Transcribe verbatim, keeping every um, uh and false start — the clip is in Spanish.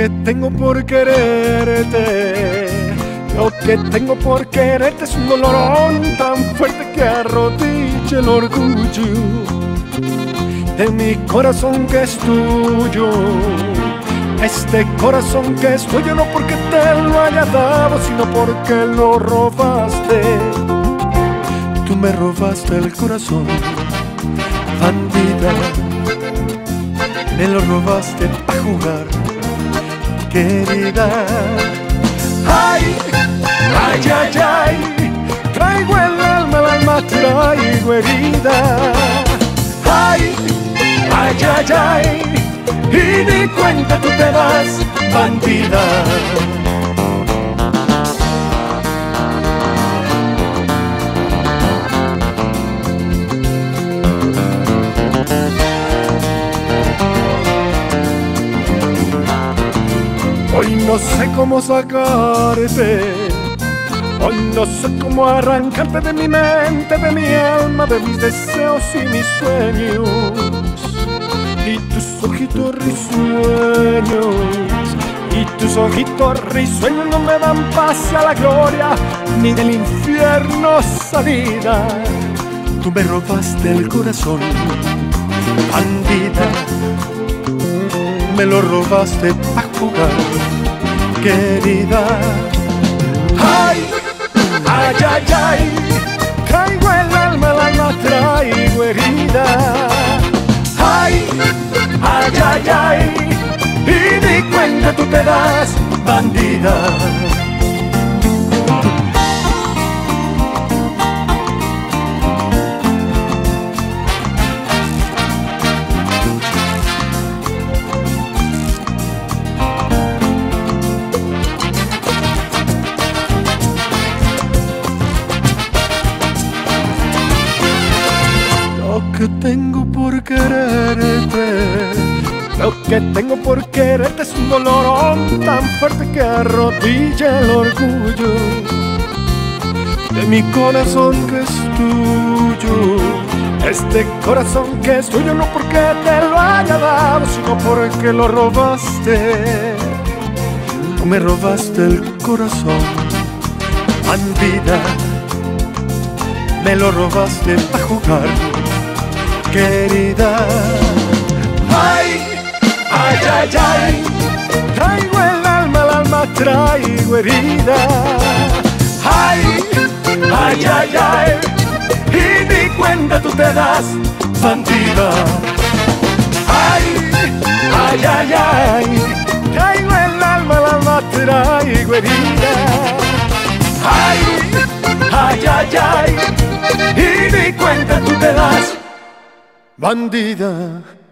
que tengo por quererte, lo que tengo por quererte es un dolorón tan fuerte que arrodilla el orgullo de mi corazón que es tuyo. Este corazón que es tuyo no porque te lo haya dado, sino porque lo robaste. Tú me robaste el corazón, bandida. Me lo robaste para jugar, querida. Ay, ay, ay, ay, traigo el alma, el alma traigo herida. Ay, ay, ay, ay, y ni cuenta tú te das, bandida. Hoy no sé cómo sacarte, hoy no sé cómo arrancarte de mi mente, de mi alma, de mis deseos y mis sueños. Y tus ojitos risueños, y tus ojitos risueños no me dan paz a la gloria, ni del infierno salida. Tú me robaste el corazón, bandida. Me lo robaste para jugar, querida. Ay, ay, ay, ay, traigo el alma, el alma traigo herida. Ay, ay, ay, ay, y ni cuenta tú te das, bandida. Lo que tengo por quererte, lo que tengo por quererte es un dolorón tan fuerte que arrodilla el orgullo de mi corazón que es tuyo. Este corazón que es tuyo no porque te lo haya dado, sino porque lo robaste. Tú me robaste el corazón, bandida. Me lo robaste para jugar, querida. Ay, ay, ay, ay, traigo el alma, el alma traigo herida. Ay, ay, ay, ay, y ni cuenta tú te das, bandida. Ay, ay, ay, ay, traigo el alma, el alma traigo herida. Ay, ay, ay, ay, y ni cuenta tú te das, bandida.